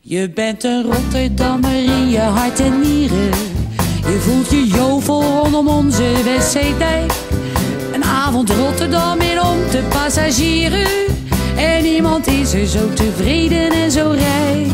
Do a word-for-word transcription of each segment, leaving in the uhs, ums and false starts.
Je bent een Rotterdammer in je hart en nieren. Je voelt je jovel rondom onze Westzeedijk. Een avond Rotterdam in om te passagieren. En niemand is er zo tevreden en zo rijk.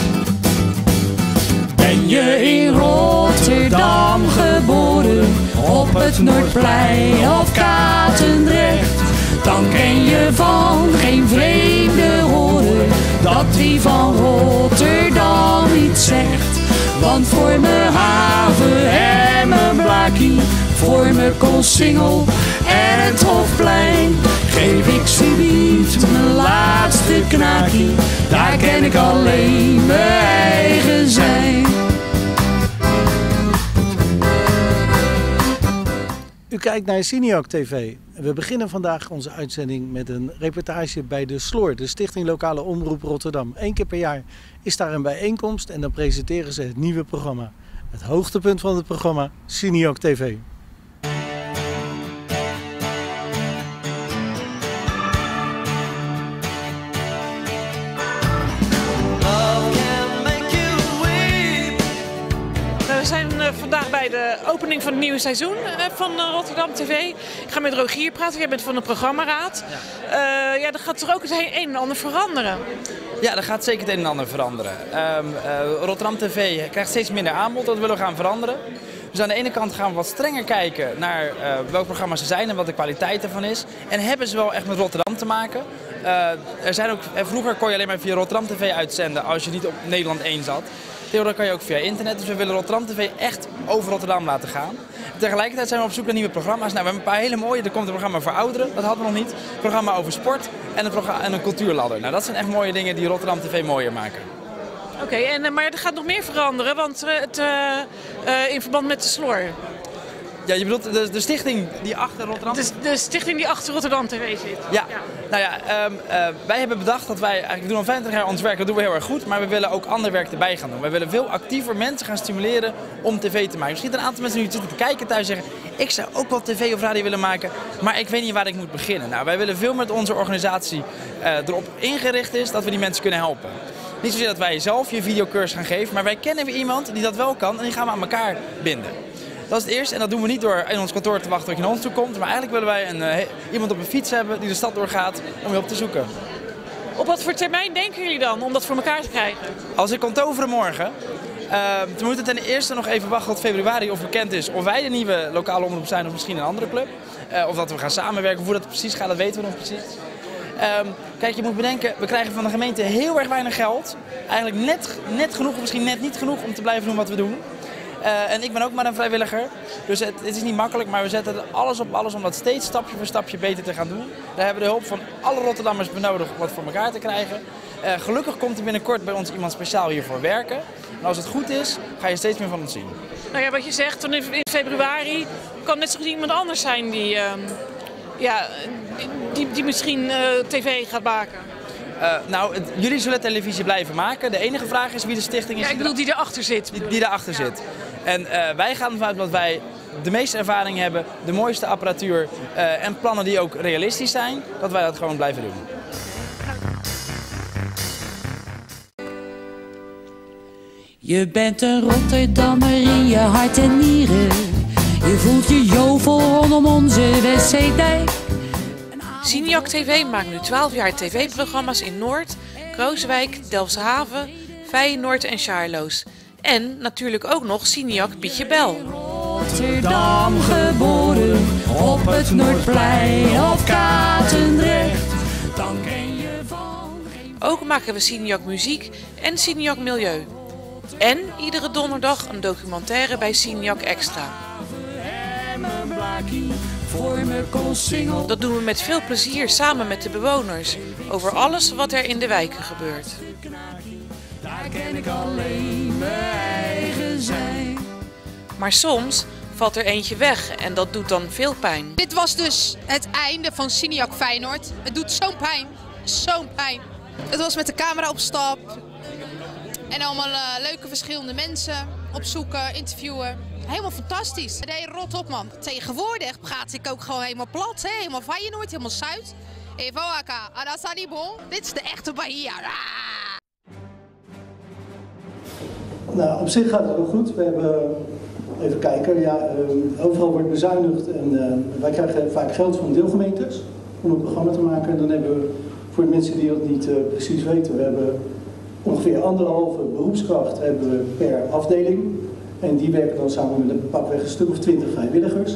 Ben je in Rotterdam geboren, op het Noordplein of Katendrecht, dan ken je van geen vreemde horen dat wie van Rotterdam iets zegt. Want voor mijn haven en mijn blaakie, voor mijn Koolsingel en het Hofplein, geef ik subiet mijn laatste knaakie. Daar ken ik alleen mijn eigen zijn. U kijkt naar Cineac T V. We beginnen vandaag onze uitzending met een reportage bij de Sloor, de Stichting Lokale Omroep Rotterdam. Eén keer per jaar is daar een bijeenkomst en dan presenteren ze het nieuwe programma. Het hoogtepunt van het programma, Cineac T V. We zijn vandaag bij de opening van het nieuwe seizoen van Rotterdam T V. Ik ga met Rogier praten, jij bent van de programmaraad. Ja, uh, ja, er gaat toch ook het een en ander veranderen? Ja, er gaat zeker het een en ander veranderen. Um, uh, Rotterdam T V krijgt steeds minder aanbod, dat willen we gaan veranderen. Dus aan de ene kant gaan we wat strenger kijken naar uh, welke programma's er zijn en wat de kwaliteit ervan is. En hebben ze wel echt met Rotterdam te maken. Uh, er zijn ook, vroeger kon je alleen maar via Rotterdam T V uitzenden als je niet op Nederland één zat. Tegenwoordig kan je ook via internet, dus we willen Rotterdam T V echt over Rotterdam laten gaan. Tegelijkertijd zijn we op zoek naar nieuwe programma's. Nou, we hebben een paar hele mooie. Er komt een programma voor ouderen, dat hadden we nog niet. Een programma over sport en een, en een cultuurladder. Nou, dat zijn echt mooie dingen die Rotterdam T V mooier maken. Oké, okay, maar er gaat nog meer veranderen, want uh, het, uh, uh, in verband met de Sloor. Ja, je bedoelt de, de stichting die achter Rotterdam... De, de stichting die achter Rotterdam T V zit. Ja, ja. Nou ja, um, uh, wij hebben bedacht dat wij, eigenlijk we doen al vijfentwintig jaar ons werk, dat doen we heel erg goed, maar we willen ook ander werk erbij gaan doen. We willen veel actiever mensen gaan stimuleren om tv te maken. Misschien een aantal mensen die zitten te kijken thuis zeggen, ik zou ook wel tv of radio willen maken, maar ik weet niet waar ik moet beginnen. Nou, wij willen veel met onze organisatie uh, erop ingericht is dat we die mensen kunnen helpen. Niet zozeer dat wij zelf je videocursus gaan geven, maar wij kennen weer iemand die dat wel kan en die gaan we aan elkaar binden. Dat is het eerste en dat doen we niet door in ons kantoor te wachten tot je naar ons toe komt. Maar eigenlijk willen wij een, uh, iemand op een fiets hebben die de stad doorgaat om je op te zoeken. Op wat voor termijn denken jullie dan om dat voor elkaar te krijgen? Als ik kon toveren morgen, uh, we moeten ten eerste nog even wachten tot februari of bekend is of wij de nieuwe lokale omroep zijn of misschien een andere club. Uh, of dat we gaan samenwerken, of hoe dat precies gaat, dat weten we nog precies. Um, kijk, je moet bedenken, we krijgen van de gemeente heel erg weinig geld. Eigenlijk net, net genoeg, of misschien net niet genoeg om te blijven doen wat we doen. Uh, en ik ben ook maar een vrijwilliger, dus het, het is niet makkelijk, maar we zetten alles op alles om dat steeds stapje voor stapje beter te gaan doen. Daar hebben we de hulp van alle Rotterdammers benodigd om wat voor elkaar te krijgen. Uh, gelukkig komt er binnenkort bij ons iemand speciaal hiervoor werken. En als het goed is, ga je steeds meer van ons zien. Nou ja, wat je zegt, dan in februari kan net zo goed iemand anders zijn die, uh, ja, die, die misschien uh, tv gaat maken. Uh, nou, het, jullie zullen televisie blijven maken. De enige vraag is wie de stichting is. Ja, ik bedoel die erachter zit. Die, die erachter ja. zit. En uh, wij gaan ervan uit dat wij de meeste ervaring hebben, de mooiste apparatuur uh, en plannen die ook realistisch zijn, dat wij dat gewoon blijven doen. Je bent een Rotterdammer in je hart en nieren. Je voelt je jovel rondom onze Westzeedijk. Cineac T V maakt nu twaalf jaar tv-programma's in Noord, Krooswijk, Delfshaven, Feyenoord en Sjaarloos. En natuurlijk ook nog Cineac Pietjebel. Rotterdam geboren, op het Noordplein of Katendrecht, dan ken je van... Ook maken we Cineac Muziek en Cineac Milieu. En iedere donderdag een documentaire bij Cineac Extra. Dat doen we met veel plezier samen met de bewoners, over alles wat er in de wijken gebeurt. Daar ken ik alleen mijn eigen zijn. Maar soms valt er eentje weg en dat doet dan veel pijn. Dit was dus het einde van Cineac Feyenoord. Het doet zo'n pijn, zo'n pijn. Het was met de camera op stap en allemaal uh, leuke verschillende mensen opzoeken, interviewen. Helemaal fantastisch. Nee, rot op man. Tegenwoordig praat ik ook gewoon helemaal plat. Hè? Helemaal Feyenoord, helemaal Zuid. Evo Aka, Adasani Bon. Dit is de echte Bahia. Ah! Nou, op zich gaat het wel goed. We hebben, even kijken, ja, uh, overal wordt bezuinigd en uh, wij krijgen vaak geld van deelgemeentes om een programma te maken. En dan hebben we, voor de mensen die dat niet uh, precies weten, we hebben ongeveer anderhalve beroepskracht hebben we per afdeling. En die werken dan samen met een pakweg een stuk of twintig vrijwilligers.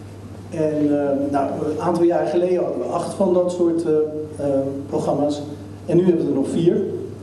En uh, nou, een aantal jaar geleden hadden we acht van dat soort uh, uh, programma's. En nu hebben we er nog vier.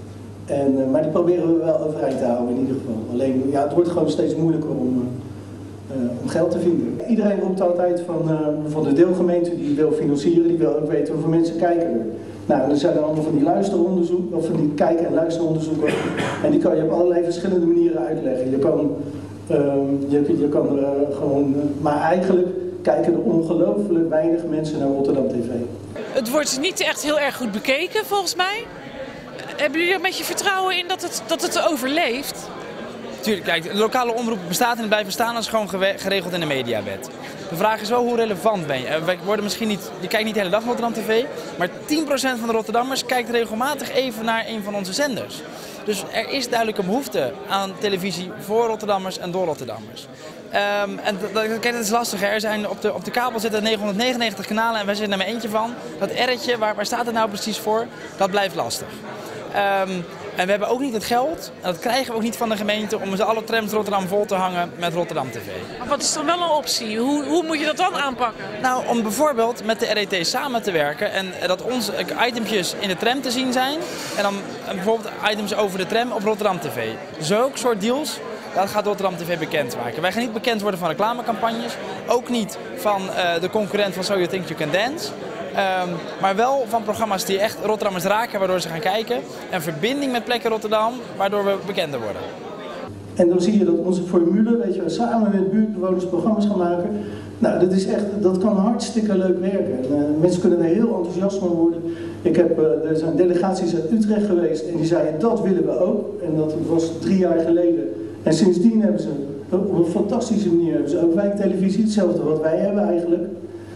En, uh, maar die proberen we wel overeind te houden in ieder geval. Alleen, ja, het wordt gewoon steeds moeilijker om, uh, uh, om geld te vinden. Iedereen roept altijd van, uh, van de deelgemeente die wil financieren, die wil ook weten hoeveel mensen kijken er. Nou, er zijn er allemaal van die luisteronderzoeken, of van die kijken- en luisteronderzoeken. En die kan je op allerlei verschillende manieren uitleggen. Je kan, uh, je, je kan uh, gewoon, uh, maar eigenlijk kijken er ongelooflijk weinig mensen naar Rotterdam T V. Het wordt niet echt heel erg goed bekeken volgens mij. Hebben jullie er een beetje vertrouwen in dat het, dat het overleeft? Tuurlijk, kijk, de lokale omroep bestaat en blijft bestaan als gewoon geregeld in de mediawet. De vraag is wel hoe relevant ben je. Wij worden misschien niet, je kijkt niet de hele dag Rotterdam T V, maar tien procent van de Rotterdammers kijkt regelmatig even naar een van onze zenders. Dus er is duidelijk een behoefte aan televisie voor Rotterdammers en door Rotterdammers. Um, en kijk, dat is lastiger. Er zijn op, de, op de kabel zitten negenhonderdnegenennegentig kanalen en wij zitten er maar eentje van. Dat R'tje, waar, waar staat het nou precies voor? Dat blijft lastig. Um, en we hebben ook niet het geld, en dat krijgen we ook niet van de gemeente, om ze alle trams Rotterdam vol te hangen met Rotterdam T V. Maar wat is dan wel een optie? Hoe, hoe moet je dat dan aanpakken? Nou, om bijvoorbeeld met de R E T samen te werken en dat onze itempjes in de tram te zien zijn. En dan en bijvoorbeeld items over de tram op Rotterdam T V. Zulke soort deals, dat gaat Rotterdam T V bekendmaken. Wij gaan niet bekend worden van reclamecampagnes, ook niet van uh, de concurrent van So You Think You Can Dance. Um, maar wel van programma's die echt Rotterdammers raken, waardoor ze gaan kijken. En verbinding met plekken Rotterdam, waardoor we bekender worden. En dan zie je dat onze formule, weet je, samen met buurtbewoners programma's gaan maken. Nou, dat is echt, dat kan hartstikke leuk werken. En, uh, mensen kunnen er heel enthousiast van worden. Ik heb, uh, er zijn delegaties uit Utrecht geweest en die zeiden dat willen we ook. En dat was drie jaar geleden. En sindsdien hebben ze op een fantastische manier hebben ze ook wijktelevisie, hetzelfde wat wij hebben eigenlijk.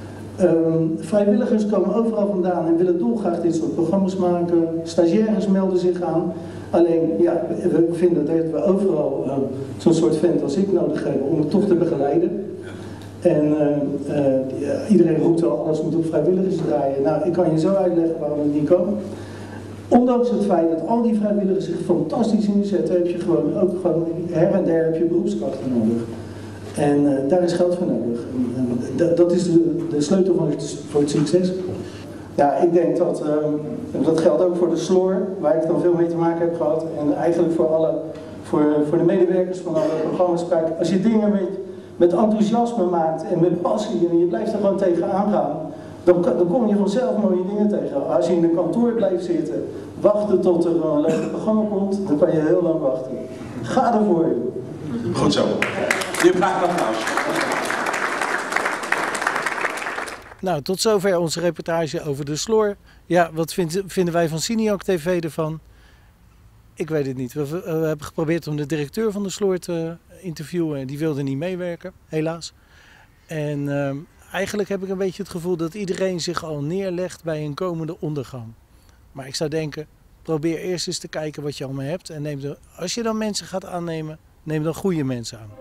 Um, vrijwilligers komen overal vandaan en willen dolgraag dit soort programma's maken. Stagiaires melden zich aan. Alleen, ja, we vinden dat we overal uh, zo'n soort vent als ik nodig hebben om het toch te begeleiden. En uh, uh, ja, iedereen roept al, alles moet op vrijwilligers draaien. Nou, ik kan je zo uitleggen waarom het niet kan. Ondanks het feit dat al die vrijwilligers zich fantastisch inzetten, heb je gewoon ook gewoon her en der heb je beroepskrachten nodig. En uh, daar is geld voor nodig. En, uh, dat is de, de sleutel van het, voor het succes. Ja, ik denk dat, uh, dat geldt ook voor de Sloor, waar ik dan veel mee te maken heb gehad. En eigenlijk voor, alle, voor, voor de medewerkers van alle programma's. Kijk, als je dingen met, met enthousiasme maakt en met passie en je blijft er gewoon tegenaan gaan, dan, dan kom je vanzelf mooie dingen tegen. Als je in een kantoor blijft zitten, wachten tot er een leuk programma komt, dan kan je heel lang wachten. Ga ervoor. Goed zo. Je vraagt een applaus. Nou, tot zover onze reportage over de Sloor. Ja, wat vind, vinden wij van Cineoc T V ervan? Ik weet het niet. We, we hebben geprobeerd om de directeur van de Sloor te interviewen. Die wilde niet meewerken, helaas. En uh, eigenlijk heb ik een beetje het gevoel dat iedereen zich al neerlegt bij een komende ondergang. Maar ik zou denken, probeer eerst eens te kijken wat je allemaal hebt. En neem de, als je dan mensen gaat aannemen, neem dan goede mensen aan.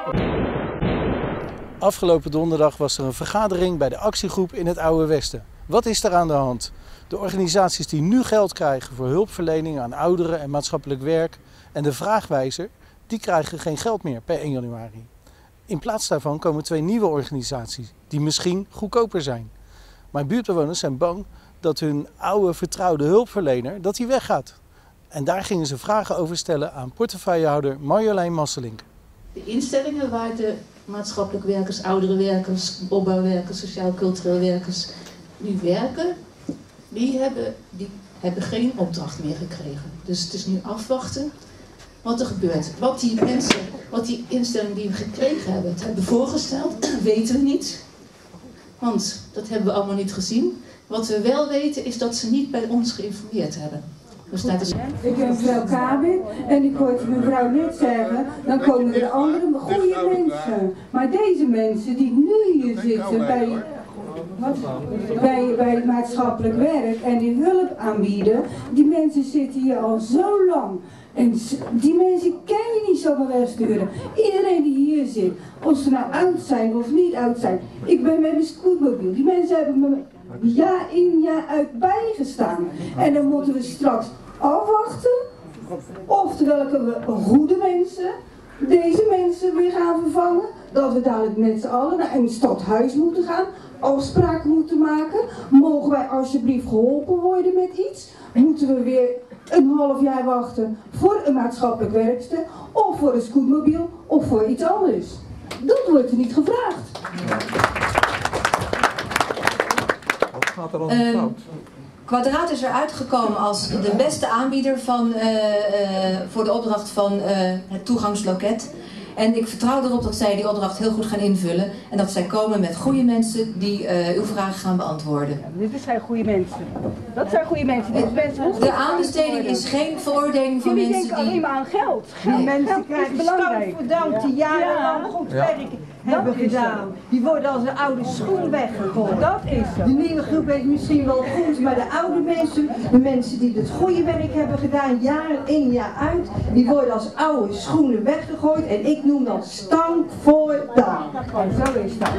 Afgelopen donderdag was er een vergadering bij de actiegroep in het Oude Westen. Wat is er aan de hand? De organisaties die nu geld krijgen voor hulpverlening aan ouderen en maatschappelijk werk en de vraagwijzer, die krijgen geen geld meer per één januari. In plaats daarvan komen twee nieuwe organisaties die misschien goedkoper zijn. Maar buurtbewoners zijn bang dat hun oude vertrouwde hulpverlener dat die weggaat. En daar gingen ze vragen over stellen aan portefeuillehouder Marjolein Masselink. De instellingen waar de maatschappelijk werkers, ouderenwerkers, opbouwwerkers, sociaal-cultureel werkers nu werken, die hebben, die hebben geen opdracht meer gekregen. Dus het is nu afwachten wat er gebeurt. Wat die mensen, wat die instellingen die we gekregen hebben, het hebben voorgesteld, weten we niet. Want dat hebben we allemaal niet gezien. Wat we wel weten is dat ze niet bij ons geïnformeerd hebben. Dus dat is... Ik ben mevrouw Kabin en ik hoorde mevrouw net zeggen, dan komen er andere goede mensen. Maar deze mensen die nu hier zitten bij bij, bij het maatschappelijk werk en die hulp aanbieden. Die mensen zitten hier al zo lang. En die mensen kan je niet zomaar wegsturen. Iedereen die hier zit, of ze nou oud zijn of niet oud zijn. Ik ben met mijn scootmobiel. Die mensen hebben me jaar in jaar uit bijgestaan. En dan moeten we straks afwachten. Oftewel we goede mensen deze mensen weer gaan vervangen. Dat we dadelijk met z'n allen naar een stadhuis moeten gaan. Afspraken moeten maken. Mogen wij alsjeblieft geholpen worden met iets? Moeten we weer een half jaar wachten voor een maatschappelijk werkster, of voor een scootmobiel, of voor iets anders. Dat wordt er niet gevraagd. Wat gaat er al um, fout? Kwadraat is eruit gekomen als de beste aanbieder van, uh, uh, voor de opdracht van uh, het toegangsloket. En ik vertrouw erop dat zij die opdracht heel goed gaan invullen. En dat zij komen met goede mensen die uh, uw vragen gaan beantwoorden. Ja, dit zijn goede mensen. Dat zijn goede mensen. Dit mensen de aanbesteding is geen veroordeling van mensen die... Jullie denken alleen maar aan geld. Die Nee, mensen geld krijgen is belangrijk. bedankt die jarenlang goed Ja. werk hebben gedaan. Die worden als een oude schoen weggegooid. Dat is zo. De nieuwe groep is misschien wel goed, maar de oude mensen, de mensen die het goede werk hebben gedaan, jaar in jaar uit, die worden als oude schoenen weggegooid. En ik noem dat stank voor daan. Zo is dat.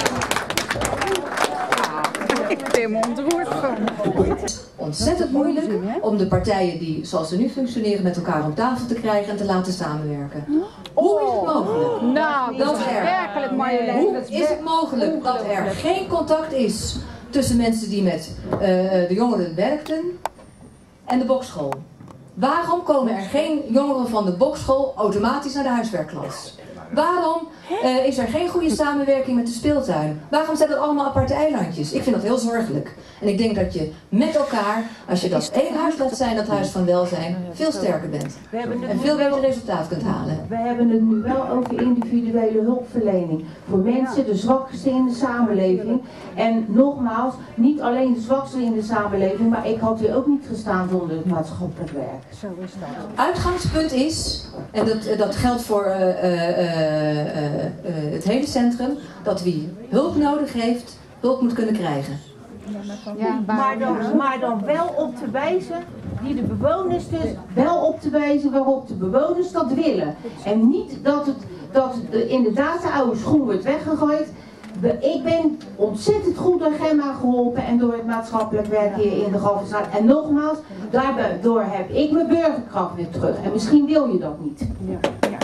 Ik ben helemaal ontroerd van. Ontzettend moeilijk om de partijen die, zoals ze nu functioneren, met elkaar om tafel te krijgen en te laten samenwerken. Hoe is het mogelijk? Nou, dat is er, werkelijk Marjolein. Hoe is het mogelijk dat er geen contact is tussen mensen die met uh, de jongeren werkten en de bokschool? Waarom komen er geen jongeren van de bokschool automatisch naar de huiswerkklas? Waarom uh, is er geen goede samenwerking met de speeltuin? Waarom zijn dat allemaal aparte eilandjes? Ik vind dat heel zorgelijk. En ik denk dat je met elkaar, als je dat één huis laat zijn, dat huis van welzijn, veel sterker bent. En veel beter resultaat kunt halen. We hebben het nu wel over individuele hulpverlening. Voor mensen, de zwakste in de samenleving. En nogmaals, niet alleen de zwakste in de samenleving, maar ik had hier ook niet gestaan zonder het maatschappelijk werk. Zo is dat. Uitgangspunt is, en dat, dat geldt voor uh, uh, uh, uh, het hele centrum, dat wie hulp nodig heeft, hulp moet kunnen krijgen. Ja, maar, dan, maar dan wel op te wijzen, die de bewoners dus wel op te wijzen waarop de bewoners dat willen. En niet dat het, dat het inderdaad de oude schoen wordt weggegooid. Ik ben ontzettend goed door Gemma geholpen en door het maatschappelijk werk hier in de Galgenstraat. En nogmaals, daardoor heb ik mijn burgerkracht weer terug. En misschien wil je dat niet. Ja. Ja.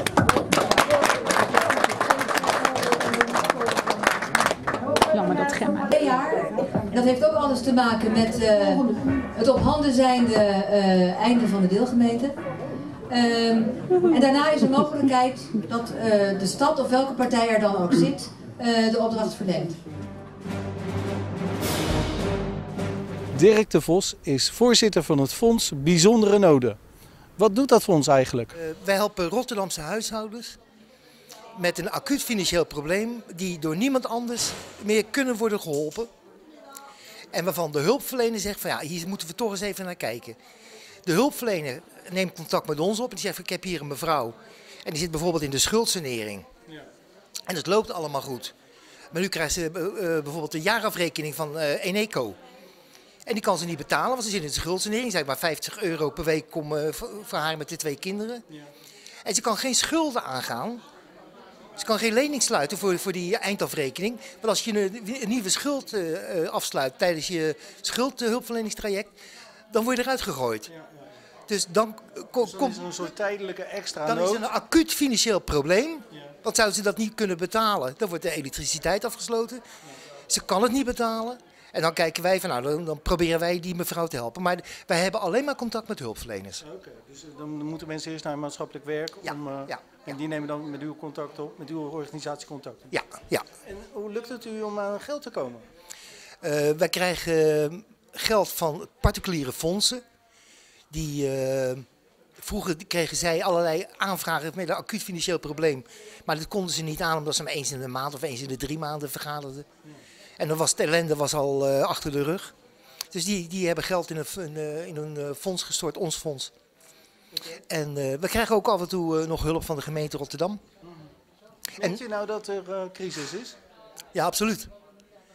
Jammer dat Gemma. Twee jaar. Dat heeft ook alles te maken met uh, het op handen zijnde uh, einde van de deelgemeente. Um, en daarna is er mogelijkheid dat uh, de stad of welke partij er dan ook zit, uh, de opdracht verleent. Dirk de Vos is voorzitter van het Fonds Bijzondere Noden. Wat doet dat fonds eigenlijk? Uh, wij helpen Rotterdamse huishoudens met een acuut financieel probleem die door niemand anders meer kunnen worden geholpen. En waarvan de hulpverlener zegt van ja, hier moeten we toch eens even naar kijken. De hulpverlener neemt contact met ons op en die zegt ik heb hier een mevrouw. En die zit bijvoorbeeld in de schuldsanering. Ja. En het loopt allemaal goed. Maar nu krijgt ze uh, bijvoorbeeld de jaarafrekening van uh, Eneco. En die kan ze niet betalen, want ze zit in de schuldsanering. Zeg maar vijftig euro per week om, uh, voor haar met de twee kinderen. Ja. En ze kan geen schulden aangaan. Ze kan geen lening sluiten voor, voor die eindafrekening. Want als je een, een nieuwe schuld uh, afsluit tijdens je schuldhulpverleningstraject, dan word je eruit gegooid. Ja, ja. Dus dan komt dus er een soort tijdelijke extra Dan nood. is er een acuut financieel probleem. Ja. Want zouden ze dat niet kunnen betalen, dan wordt de elektriciteit afgesloten. Ja. Ze kan het niet betalen. En dan kijken wij van, nou, dan, dan proberen wij die mevrouw te helpen. Maar wij hebben alleen maar contact met hulpverleners. Oké, okay, dus dan moeten mensen eerst naar maatschappelijk werk. Ja, om, uh, ja, en die nemen dan met uw contact op, met uw organisatie contact op. Ja, ja. En hoe lukt het u om aan geld te komen? Uh, wij krijgen geld van particuliere fondsen. Die, uh, vroeger kregen zij allerlei aanvragen met een acuut financieel probleem. Maar dat konden ze niet aan omdat ze maar eens in de maand of eens in de drie maanden vergaderden. Ja. En dan was de ellende was al uh, achter de rug. Dus die, die hebben geld in een, in, in een fonds gestort, ons fonds. Okay. En uh, we krijgen ook af en toe uh, nog hulp van de gemeente Rotterdam. Mm-hmm. Denkt u nou dat er uh, crisis is? Ja, absoluut.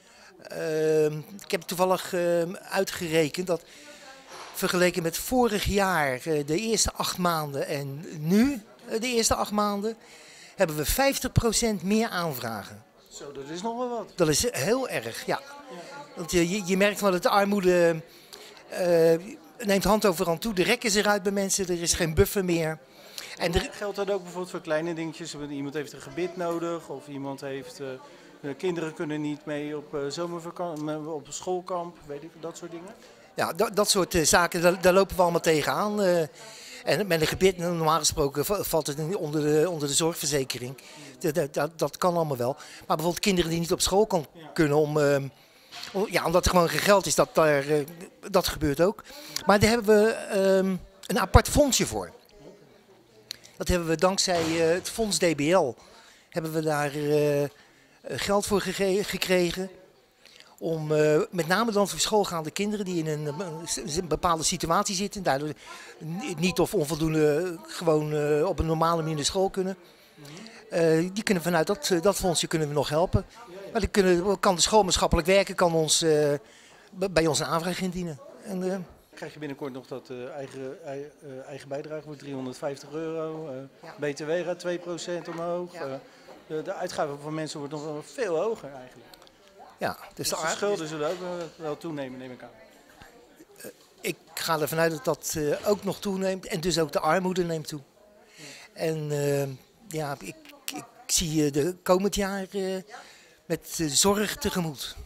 Uh, ik heb toevallig uh, uitgerekend dat vergeleken met vorig jaar, uh, de eerste acht maanden en nu uh, de eerste acht maanden, hebben we vijftig procent meer aanvragen. Zo, dat is nog wel wat. Dat is heel erg, ja. Want je, je merkt wel dat de armoede uh, neemt hand over hand toe. De rek is eruit bij mensen, er is geen buffer meer. En er... Geldt dat ook bijvoorbeeld voor kleine dingetjes? Iemand heeft een gebit nodig of iemand heeft... Uh, de kinderen kunnen niet mee op uh, zomervakantie, op schoolkamp, weet ik, dat soort dingen? Ja, dat, dat soort uh, zaken, daar, daar lopen we allemaal tegenaan. Uh, en met een gebit, normaal gesproken, valt het onder de, onder de zorgverzekering. Dat, dat, dat kan allemaal wel. Maar bijvoorbeeld kinderen die niet op school kan, kunnen, om, uh, om, ja, omdat er gewoon geen geld is, dat, daar, uh, dat gebeurt ook. Maar daar hebben we um, een apart fondsje voor. Dat hebben we dankzij uh, het fonds D B L, hebben we daar uh, geld voor gekregen. Om uh, met name dan voor schoolgaande kinderen die in een, een bepaalde situatie zitten, daardoor niet of onvoldoende gewoon uh, op een normale manier naar school kunnen. Uh, die kunnen vanuit dat, uh, dat fondsje kunnen we nog helpen. Maar dan kunnen, kan de school maatschappelijk werken, kan ons, uh, bij ons een aanvraag indienen. En, uh, krijg je binnenkort nog dat uh, eigen, uh, eigen bijdrage voor driehonderdvijftig euro. Uh, ja. B T W gaat twee procent omhoog. Ja. Uh, de, de uitgaven van mensen wordt nog wel veel hoger eigenlijk. Ja, dus, dus de, de schulden zullen ook wel toenemen, neem ik aan. Uh, ik ga ervan uit dat dat uh, ook nog toeneemt en dus ook de armoede neemt toe. Ja. En uh, ja, ik, ik zie uh, de komend jaar uh, met uh, zorg tegemoet.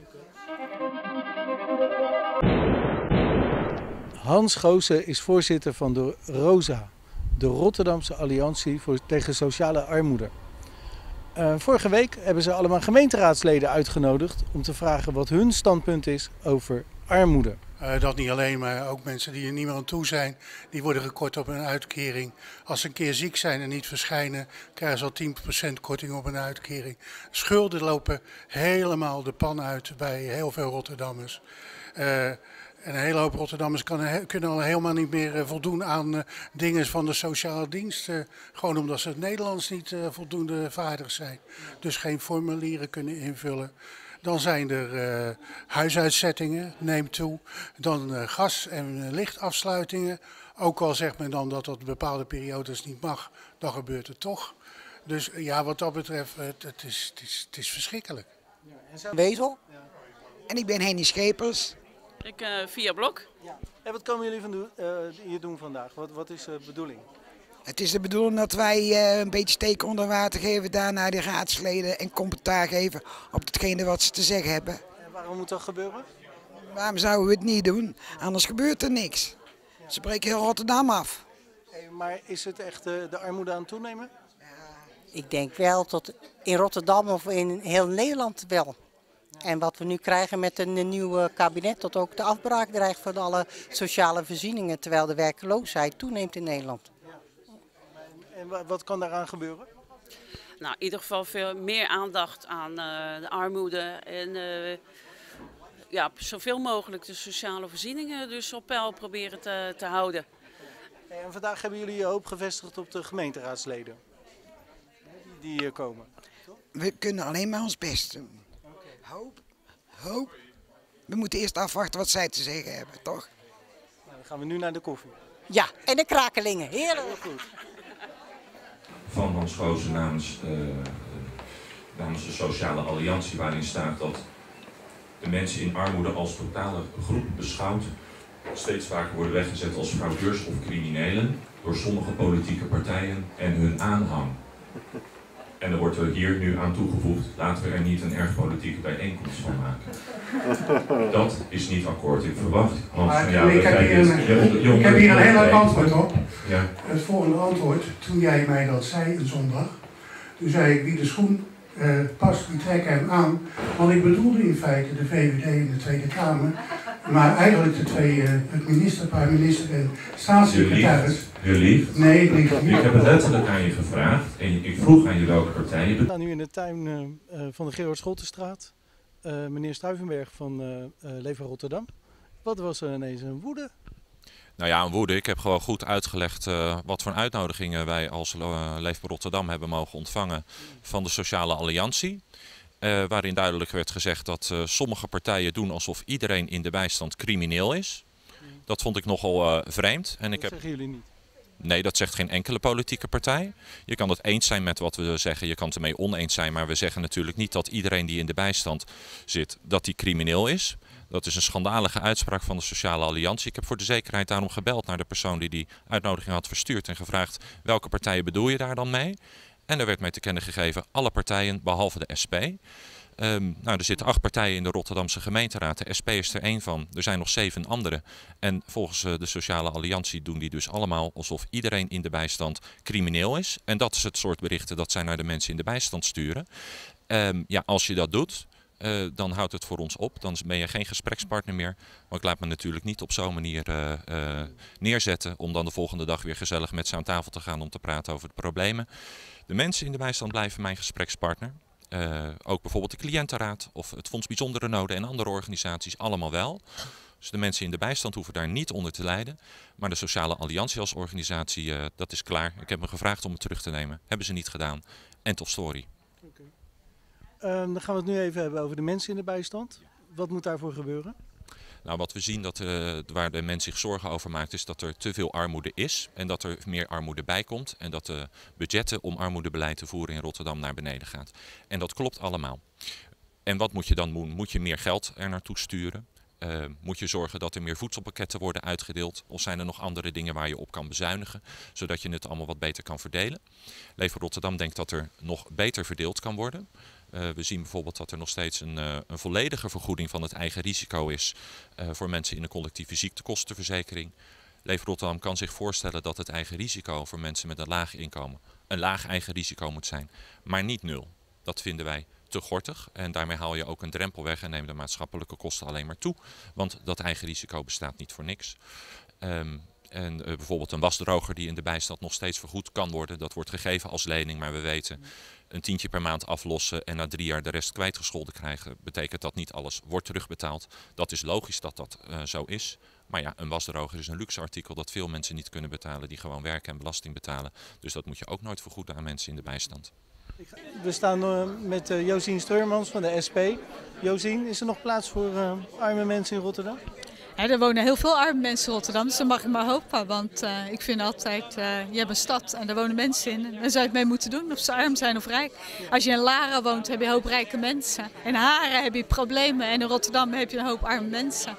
Hans Goosen is voorzitter van de ROSA, de Rotterdamse Alliantie voor, tegen Sociale Armoede. Uh, vorige week hebben ze allemaal gemeenteraadsleden uitgenodigd om te vragen wat hun standpunt is over armoede. Uh, dat niet alleen, maar ook mensen die er niet meer aan toe zijn, die worden gekort op een uitkering. Als ze een keer ziek zijn en niet verschijnen, krijgen ze al tien procent korting op een uitkering. Schulden lopen helemaal de pan uit bij heel veel Rotterdammers. Uh, En een hele hoop Rotterdammers kan, kunnen al helemaal niet meer uh, voldoen aan uh, dingen van de sociale dienst. Uh, gewoon omdat ze het Nederlands niet uh, voldoende vaardig zijn. Dus geen formulieren kunnen invullen. Dan zijn er uh, huisuitzettingen, neemt toe. Dan uh, gas- en lichtafsluitingen. Ook al zegt men dan dat dat bepaalde periodes niet mag, dan gebeurt het toch. Dus uh, ja, wat dat betreft, uh, het, is, het, is, het is verschrikkelijk. Ja, Wezel. Ja. En ik ben Henny Schepers. Ik uh, via Blok. Ja. En wat komen jullie van doen, uh, hier doen vandaag? Wat, wat is de bedoeling? Het is de bedoeling dat wij uh, een beetje steek onder water geven daar naar de raadsleden en commentaar geven op hetgene wat ze te zeggen hebben. En waarom moet dat gebeuren? Waarom zouden we het niet doen? Anders gebeurt er niks. Ze breken heel Rotterdam af. Hey, maar is het echt uh, de armoede aan het toenemen? Ik denk wel tot in Rotterdam of in heel Nederland wel. En wat we nu krijgen met een nieuwe kabinet, dat ook de afbraak dreigt van alle sociale voorzieningen, terwijl de werkloosheid toeneemt in Nederland. Ja. En wat kan daaraan gebeuren? Nou, in ieder geval veel meer aandacht aan uh, de armoede en uh, ja, zoveel mogelijk de sociale voorzieningen dus op peil proberen te, te houden. En vandaag hebben jullie je hoop gevestigd op de gemeenteraadsleden die hier komen. We kunnen alleen maar ons best doen. Hoop, hoop. We moeten eerst afwachten wat zij te zeggen hebben, toch? Nou, dan gaan we nu naar de koffie. Ja, en de krakelingen. Heerlijk. Heel goed. Van Hans Goosen namens, uh, namens de Sociale Alliantie, waarin staat dat de mensen in armoede als totale groep beschouwd steeds vaker worden weggezet als fraudeurs of criminelen door sommige politieke partijen en hun aanhang. En er wordt er hier nu aan toegevoegd, laten we er niet een erg politieke bijeenkomst van maken. Dat is niet akkoord. Ik verwacht, Hans, van jou ik, dat heb jij hier dit... een, Je, je ik heb hier een heel leuk antwoord op. Ja. Het volgende antwoord, toen jij mij dat zei een zondag, toen zei ik wie de schoen uh, past, die trekken hem aan. Want ik bedoelde in feite de V V D in de Tweede Kamer, maar eigenlijk de twee, uh, het ministerpaar, minister en staatssecretaris. Je liegt. Nee, ik lieg niet. Ik heb het letterlijk aan je gevraagd en ik vroeg aan je welke partijen. We staan nu in de tuin uh, van de Gerard Scholtenstraat. Uh, meneer Stuyvenberg van uh, uh, Leefbaar Rotterdam. Wat was er ineens een woede? Nou ja, een woede. Ik heb gewoon goed uitgelegd uh, wat voor uitnodigingen wij als uh, Leefbaar Rotterdam hebben mogen ontvangen van de Sociale Alliantie. Uh, waarin duidelijk werd gezegd dat uh, sommige partijen doen alsof iedereen in de bijstand crimineel is. Dat vond ik nogal uh, vreemd. En dat ik heb... zeggen jullie niet? Nee, dat zegt geen enkele politieke partij. Je kan het eens zijn met wat we zeggen, je kan het ermee oneens zijn. Maar we zeggen natuurlijk niet dat iedereen die in de bijstand zit, dat die crimineel is. Dat is een schandalige uitspraak van de Sociale Alliantie. Ik heb voor de zekerheid daarom gebeld naar de persoon die die uitnodiging had verstuurd. En gevraagd, welke partijen bedoel je daar dan mee? En er werd mij te kennen gegeven, alle partijen behalve de S P. Um, nou, er zitten acht partijen in de Rotterdamse gemeenteraad. De S P is er één van. Er zijn nog zeven andere. En volgens uh, de Sociale Alliantie doen die dus allemaal alsof iedereen in de bijstand crimineel is. En dat is het soort berichten dat zij naar de mensen in de bijstand sturen. Um, ja, als je dat doet, uh, dan houdt het voor ons op. Dan ben je geen gesprekspartner meer. Maar ik laat me natuurlijk niet op zo'n manier uh, uh, neerzetten om dan de volgende dag weer gezellig met ze aan tafel te gaan om te praten over de problemen. De mensen in de bijstand blijven mijn gesprekspartner. Uh, ook bijvoorbeeld de cliëntenraad of het Fonds Bijzondere Noden en andere organisaties allemaal wel. Dus de mensen in de bijstand hoeven daar niet onder te lijden. Maar de Sociale Alliantie als organisatie, uh, dat is klaar. Ik heb me gevraagd om het terug te nemen. Hebben ze niet gedaan. End of story. Okay. Um, dan gaan we het nu even hebben over de mensen in de bijstand. Wat moet daarvoor gebeuren? Nou, wat we zien dat, uh, waar de mens zich zorgen over maakt, is dat er te veel armoede is en dat er meer armoede bij komt en dat de budgetten om armoedebeleid te voeren in Rotterdam naar beneden gaat. En dat klopt allemaal. En wat moet je dan doen? Moet je meer geld er naartoe sturen? Uh, moet je zorgen dat er meer voedselpakketten worden uitgedeeld? Of zijn er nog andere dingen waar je op kan bezuinigen, zodat je het allemaal wat beter kan verdelen? Leven Rotterdam denkt dat er nog beter verdeeld kan worden. Uh, we zien bijvoorbeeld dat er nog steeds een, uh, een volledige vergoeding van het eigen risico is uh, voor mensen in een collectieve ziektekostenverzekering. Leven Rotterdam kan zich voorstellen dat het eigen risico voor mensen met een laag inkomen een laag eigen risico moet zijn, maar niet nul. Dat vinden wij te gortig en daarmee haal je ook een drempel weg en neem de maatschappelijke kosten alleen maar toe, want dat eigen risico bestaat niet voor niks. Um, En uh, bijvoorbeeld een wasdroger die in de bijstand nog steeds vergoed kan worden. Dat wordt gegeven als lening, maar we weten een tientje per maand aflossen en na drie jaar de rest kwijtgescholden krijgen. Betekent dat niet alles wordt terugbetaald. Dat is logisch dat dat uh, zo is. Maar ja, een wasdroger is een luxe artikel dat veel mensen niet kunnen betalen die gewoon werken en belasting betalen. Dus dat moet je ook nooit vergoeden aan mensen in de bijstand. We staan uh, met uh, Josien Steurmans van de S P. Josien, is er nog plaats voor uh, arme mensen in Rotterdam? Ja, er wonen heel veel arme mensen in Rotterdam, dus dat mag ik maar hopen. Want uh, ik vind altijd, uh, je hebt een stad en daar wonen mensen in. En daar zou je het mee moeten doen, of ze arm zijn of rijk. Als je in Laren woont, heb je een hoop rijke mensen. In Haren heb je problemen en in Rotterdam heb je een hoop arme mensen.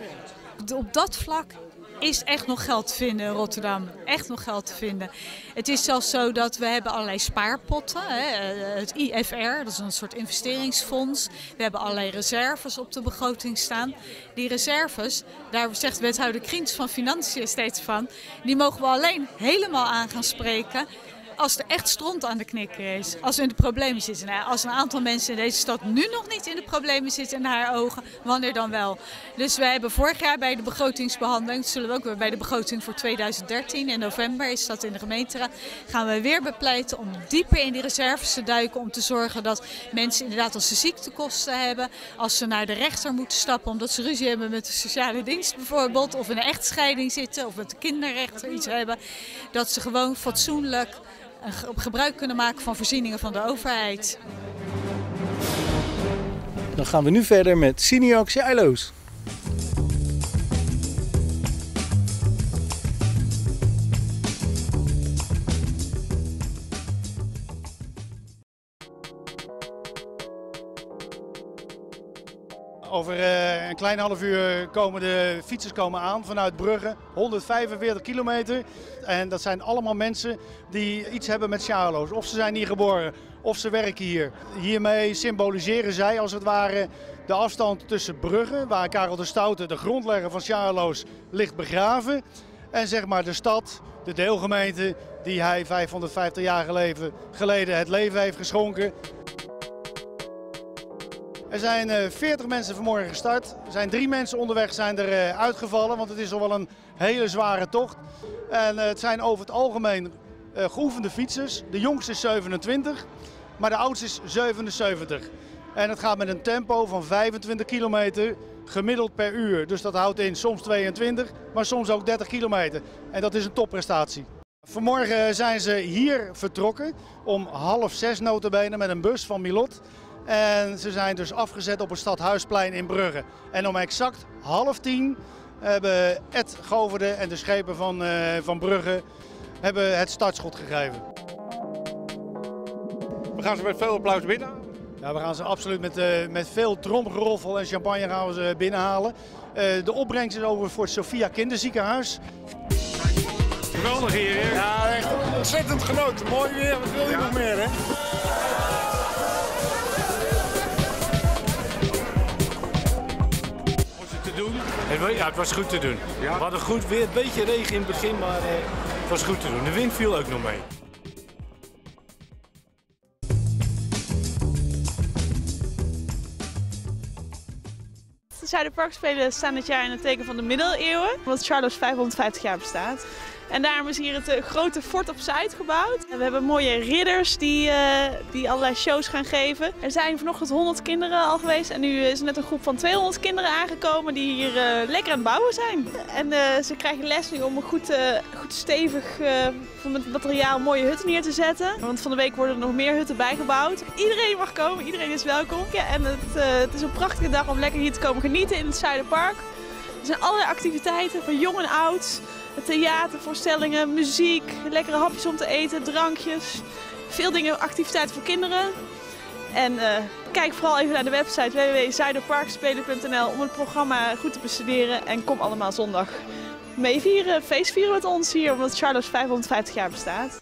Op dat vlak is echt nog geld te vinden in Rotterdam. Echt nog geld te vinden. Het is zelfs zo dat we hebben allerlei spaarpotten. Hè. Het I F R, dat is een soort investeringsfonds. We hebben allerlei reserves op de begroting staan. Die reserves, daar zegt wethouder Kriens van Financiën steeds van, die mogen we alleen helemaal aan gaan spreken als er echt stront aan de knikker is, als we in de problemen zitten. Nou, als een aantal mensen in deze stad nu nog niet in de problemen zitten in haar ogen, wanneer dan wel? Dus we hebben vorig jaar bij de begrotingsbehandeling, dat zullen we ook weer bij de begroting voor tweeduizend dertien, in november is dat in de gemeenteraad, gaan we weer bepleiten om dieper in die reserves te duiken, om te zorgen dat mensen inderdaad als ze ziektekosten hebben, als ze naar de rechter moeten stappen omdat ze ruzie hebben met de sociale dienst bijvoorbeeld, of in een echtscheiding zitten, of met de kinderrechter iets hebben, dat ze gewoon fatsoenlijk gebruik kunnen maken van voorzieningen van de overheid. Dan gaan we nu verder met Cineac Shiloh's. Over uh, een klein half uur komen de fietsers komen aan vanuit Brugge, honderdvijfenveertig kilometer. En dat zijn allemaal mensen die iets hebben met Shiloh's. Of ze zijn hier geboren, of ze werken hier. Hiermee symboliseren zij als het ware de afstand tussen Brugge, waar Karel de Stoute, de grondlegger van Shiloh's, ligt begraven. En zeg maar de stad, de deelgemeente, die hij vijfhonderdvijftig jaar geleden het leven heeft geschonken. Er zijn veertig mensen vanmorgen gestart. Er zijn drie mensen onderweg zijn er uitgevallen, want het is al wel een hele zware tocht. En het zijn over het algemeen geoefende fietsers. De jongste is zevenentwintig, maar de oudste is zevenenzeventig. En het gaat met een tempo van vijfentwintig kilometer gemiddeld per uur. Dus dat houdt in soms tweeëntwintig, maar soms ook dertig kilometer. En dat is een topprestatie. Vanmorgen zijn ze hier vertrokken om half zes nota bene met een bus van Milot. En ze zijn dus afgezet op het Stadhuisplein in Brugge. En om exact half tien hebben Ed Goverde en de schepen van, uh, van Brugge hebben het startschot gegeven. We gaan ze met veel applaus binnen. Ja, we gaan ze absoluut met, uh, met veel tromgeroffel en champagne gaan we ze binnenhalen. Uh, de opbrengst is over voor het Sophia Kinderziekenhuis. Geweldig hier, hè? Ja, echt ontzettend genoten. Mooi weer, wat wil je ja. nog meer, hè? Te doen. Ja, het was goed te doen. Ja? We hadden goed weer, een beetje regen in het begin, maar uh, het was goed te doen. De wind viel ook nog mee. De Zuiderparkspelen staan dit jaar in het teken van de middeleeuwen, omdat Charloes vijfhonderdvijftig jaar bestaat. En daarom is hier het uh, grote Fort op Zuid gebouwd. En we hebben mooie ridders die, uh, die allerlei shows gaan geven. Er zijn vanochtend honderd kinderen al geweest en nu is er net een groep van tweehonderd kinderen aangekomen die hier uh, lekker aan het bouwen zijn. En uh, ze krijgen les nu om een goed, uh, goed stevig uh, van het materiaal mooie hutten neer te zetten. Want van de week worden er nog meer hutten bijgebouwd. Iedereen mag komen, iedereen is welkom. Ja, en het, uh, het is een prachtige dag om lekker hier te komen genieten in het Zuiderpark. Er zijn allerlei activiteiten voor jong en oud. Theatervoorstellingen, muziek, lekkere hapjes om te eten, drankjes. Veel dingen, activiteiten voor kinderen. En uh, kijk vooral even naar de website w w w punt zuiderparkspelen punt n l om het programma goed te bestuderen. En kom allemaal zondag mee vieren, feestvieren met ons hier, omdat Charloes vijfhonderdvijftig jaar bestaat.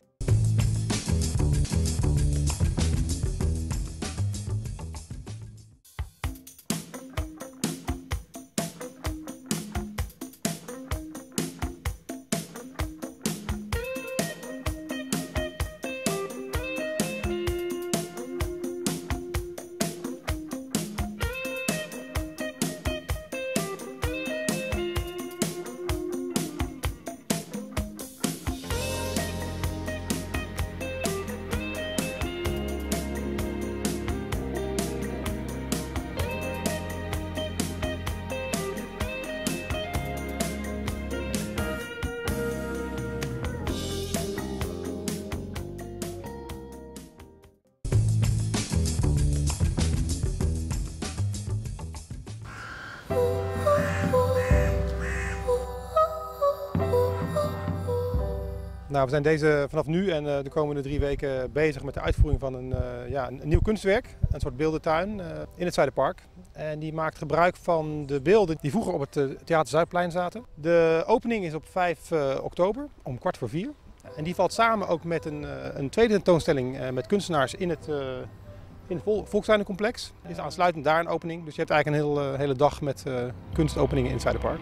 Nou, we zijn deze, vanaf nu en uh, de komende drie weken bezig met de uitvoering van een, uh, ja, een, een nieuw kunstwerk, een soort beeldentuin uh, in het Zuiderpark. En die maakt gebruik van de beelden die vroeger op het uh, Theater Zuidplein zaten. De opening is op vijf oktober om kwart voor vier. En die valt samen ook met een, uh, een tweede tentoonstelling uh, met kunstenaars in het, uh, in het Vol Volkstuinencomplex. Er is aansluitend daar een opening, dus je hebt eigenlijk een hele, uh, hele dag met uh, kunstopeningen in het Zuiderpark.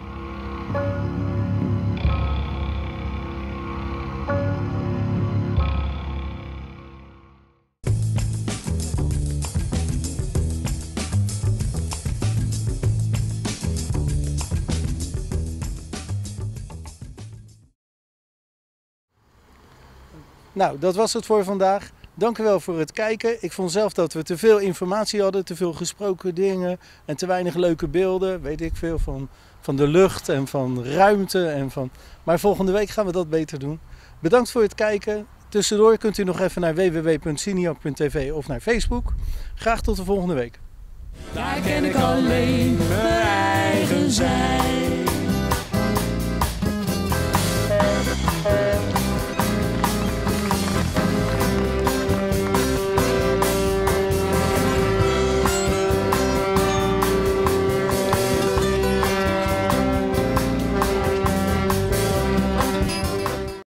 Nou, dat was het voor vandaag. Dank u wel voor het kijken. Ik vond zelf dat we te veel informatie hadden, te veel gesproken dingen en te weinig leuke beelden. Weet ik veel van, van de lucht en van ruimte. En van... Maar volgende week gaan we dat beter doen. Bedankt voor het kijken. Tussendoor kunt u nog even naar w w w punt cineac punt t v of naar Facebook. Graag tot de volgende week. Daar ken ik alleen mijn eigen zijn.